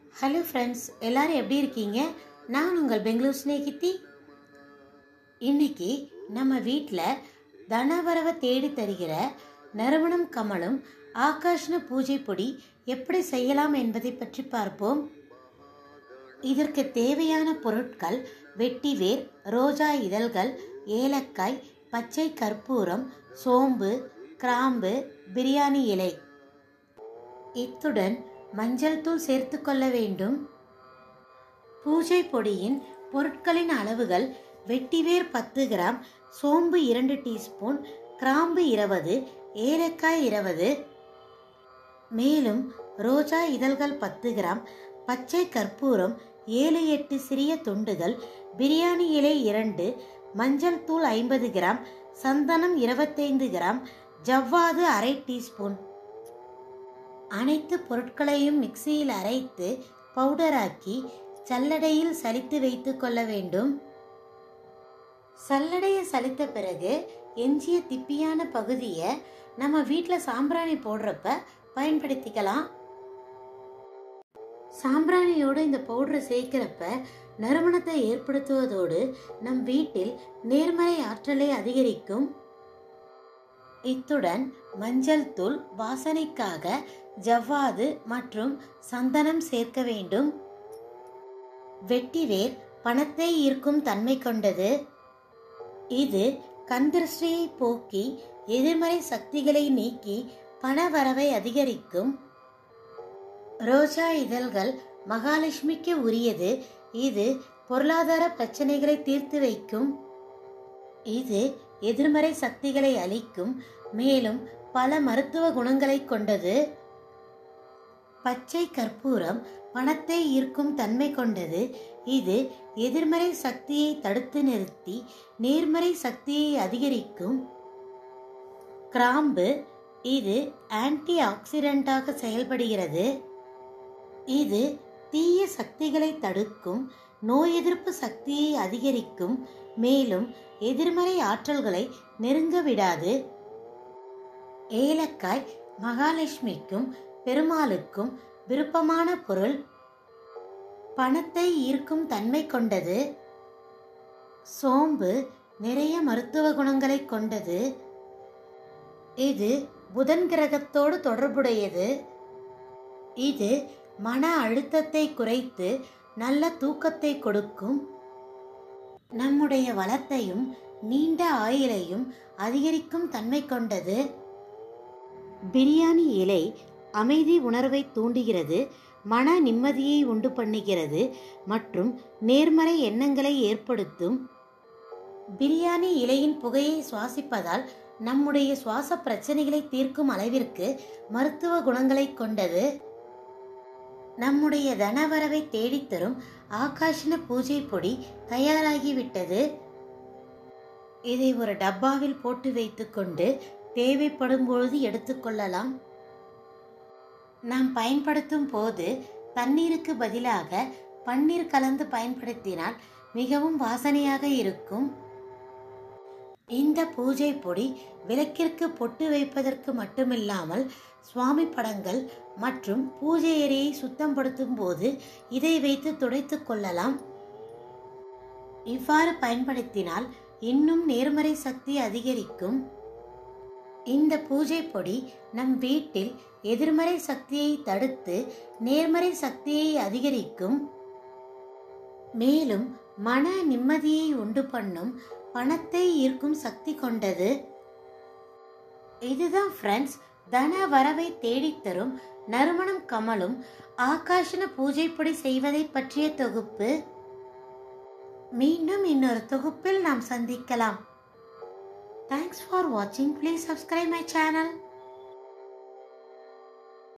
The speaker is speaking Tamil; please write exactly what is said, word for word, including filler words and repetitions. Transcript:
ஹலோ ஃப்ரெண்ட்ஸ், எல்லாரும் எப்படி இருக்கீங்க? நான் உங்கள் பெங்களூர் ஸ்நேகிதி. இன்னைக்கு நம்ம வீட்டில் தனவரவை தேடி தருகிற நறுமணம் கமலும் ஆகாஷ்ன பூஜை பொடி எப்படி செய்யலாம் என்பதை பற்றி பார்ப்போம். இதற்கு தேவையான பொருட்கள்: வெட்டிவேர், ரோஜா இதழ்கள், ஏலக்காய், பச்சை கற்பூரம், சோம்பு, கிராம்பு, பிரியாணி இலை. இத்துடன் மஞ்சள் தூள் சேர்த்து கொள்ள வேண்டும். பூஜை பொடியின் பொருட்களின் அளவுகள்: வெட்டிவேர் பத்து கிராம், சோம்பு இரண்டு டீஸ்பூன், கிராம்பு இருபது, ஏலக்காய் இருபது. மேலும் ரோஜா இதழ்கள் பத்து கிராம், பச்சை கற்பூரம் ஏழு எட்டு சிறிய துண்டுகள், பிரியாணி இலை இரண்டு, மஞ்சள் தூள் ஐம்பது கிராம், சந்தனம் இருபத்தைந்து கிராம், ஜவ்வாது அரை டீஸ்பூன். அனைத்து பொருட்களையும் மிக்சியில் அரைத்து பவுடராக்கி சல்லடையில் சலித்து வைத்து கொள்ள வேண்டும். சல்லடையை சலித்த பிறகு எஞ்சிய திப்பியான பகுதியை நம்ம வீட்டில் சாம்பிராணி போடுறப்ப பயன்படுத்திக்கலாம். சாம்பிராணியோடு இந்த பவுடரை சேர்க்கிறப்ப நறுமணத்தை ஏற்படுத்துவதோடு நம் வீட்டில் நேர்மறை ஆற்றலை அதிகரிக்கும். இத்துடன் மஞ்சள் தூள், வாசனைக்காக ஜவ்வாது மற்றும் சந்தனம் சேர்க்க வேண்டும். வெட்டிவேர் பணத்தை ஈர்க்கும் தன்மை கொண்டது. இது கண்திருஷ்டியை போக்கி எதிர்மறை சக்திகளை நீக்கி பண வரவை அதிகரிக்கும். ரோஜா இதழ்கள் மகாலட்சுமிக்கு உரியது. இது பொருளாதார பிரச்சனைகளை தீர்த்து வைக்கும். இது எதிர்மறை சக்திகளை அளிக்கும். மேலும் பல மருத்துவ குணங்களை கொண்டது. பச்சை கற்பூரம் பணத்தை ஈர்க்கும் தன்மை கொண்டது. இது எதிர்மறை சக்தியை தடுத்து நிறுத்தி நேர்மறை சக்தியை அதிகரிக்கும். கிராம்பு இது ஆன்டி ஆக்சிடென்டாக செயல்படுகிறது. இது தீய சக்திகளை தடுக்கும், நோய் எதிர்ப்பு சக்தியை அதிகரிக்கும். மேலும் எதிர்மறை ஆற்றல்களை நெருங்க விடாது. ஏலக்காய் மகாலட்சுமிக்கும் பெருமாளுக்கும் விருப்பமான பொருள். பணத்தை ஈர்க்கும் தன்மை கொண்டது. சோம்பு நிறைய மருத்துவ குணங்களை கொண்டது. இது புதன் கிரகத்தோடு தொடர்புடையது. இது மன அழுத்தத்தை குறைத்து நல்ல தூக்கத்தை கொடுக்கும். நம்முடைய வளத்தையும் நீண்ட ஆயுளையும் அதிகரிக்கும் தன்மை கொண்டது. பிரியாணி இலை அமைதி உணர்வை தூண்டுகிறது, மன நிம்மதியை உண்டு பண்ணுகிறது மற்றும் நேர்மறை எண்ணங்களை ஏற்படுத்தும். பிரியாணி இலையின் புகையை சுவாசிப்பதால் நம்முடைய சுவாச பிரச்சனைகளை தீர்க்கும் அளவிற்கு மருத்துவ குணங்களை கொண்டது. நம்முடைய தனவரவை தேடித்தரும் ஆகாஷ்ன பூஜை பொடி தயாராகிவிட்டது. இதை ஒரு டப்பாவில் போட்டு வைத்துக்கொண்டு தேவைப்படும் பொழுது எடுத்துக்கொள்ளலாம். நாம் பயன்படுத்தும் போது தண்ணீருக்கு பதிலாக பன்னீர் கலந்து பயன்படுத்தினால் மிகவும் வாசனையாக இருக்கும். இந்த பூஜை பொடி விளக்கிற்கு பொட்டு வைப்பதற்கு மட்டுமில்லாமல் சுவாமி படங்கள் மற்றும் பூஜை அறையை சுத்தப்படுத்தும் போது இதை வைத்து துடைத்து கொள்ளலாம். இவ்வாறு பயன்படுத்தினால் இன்னும் நேர்மறை சக்தி அதிகரிக்கும். இந்த பூஜை பொடி நம் வீட்டில் எதிர்மறை சக்தியை தடுத்து நேர்மறை சக்தியை அதிகரிக்கும். மேலும் மன நிம்மதியை உண்டு பண்ணும், பணத்தை ஈர்க்கும் சக்தி கொண்டது. இதுதான் ஃப்ரெண்ட்ஸ், தன வரவை தேடித்தரும் நறுமணம் கமலும் ஆகாஷ்ன பூஜை பொடி செய்வதை பற்றிய தொகுப்பு. மீண்டும் இன்னொரு தொகுப்பில் நாம் சந்திக்கலாம். Thanks for watching. Please subscribe my channel.